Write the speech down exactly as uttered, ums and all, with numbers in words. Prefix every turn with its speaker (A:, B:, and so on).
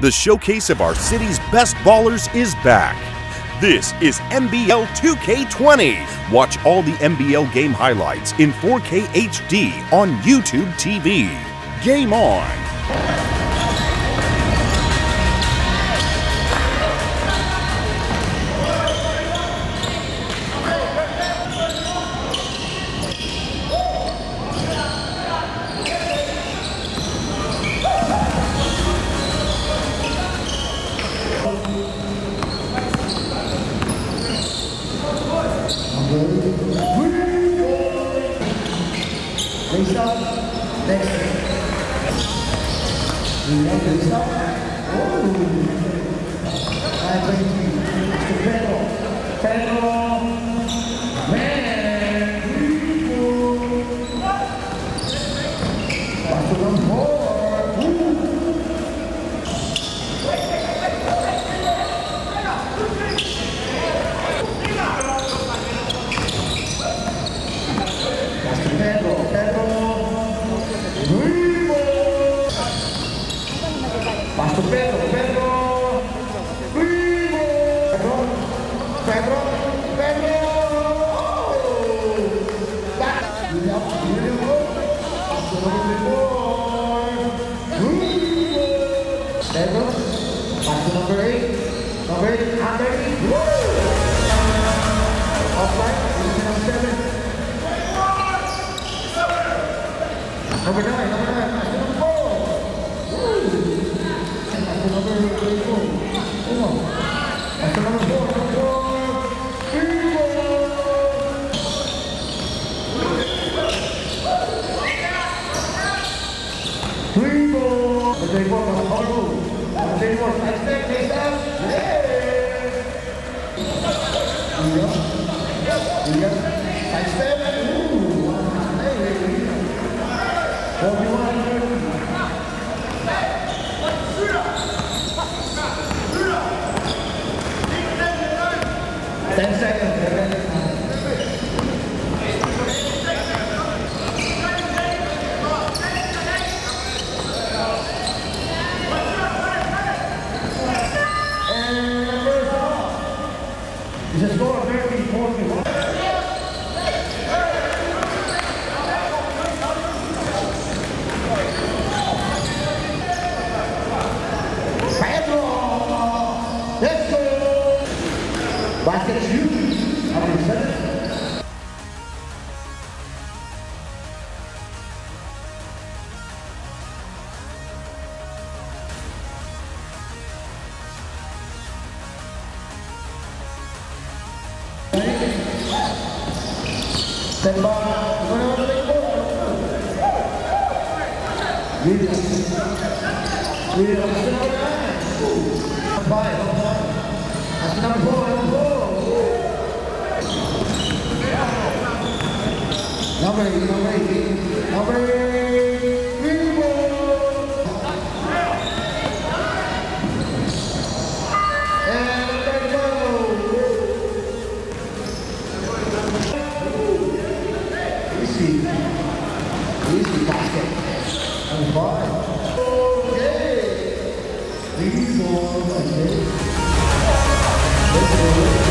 A: The showcase of our city's best ballers is back. This is M B L two K twenty. Watch all the M B L game highlights in four K H D on YouTube T V. Game on!
B: Next up, next. We have this up. Oh, I twenty. Mister Pedro. Pedro. Man. Back to run forward. Pedro, Pedro, Pastor Pedro, Pedro, Pedro, Pedro, Pedro, back, Pedro, Pastor number eight, number eight, Andre, offside, number seven. Number nine, number nine, that's number four. Woo! That's number four. Come on. That's number four, number four. Three ball. Three ball. The day ball, the ball move. The day ball, side step, face out. Yeah! Here we go. Here we go. Side step. Ooh. Hey. Ten seconds. And the first off is a score of thirty forty-one. Basket is huge. Number seven. Stand by. Williams. Williams. Five. That's number four. Number four. Number eight, number eight, number eight, three ball. And there we go. Easy, easy basket. Number five. Okay. Three ball. Okay. Let's go.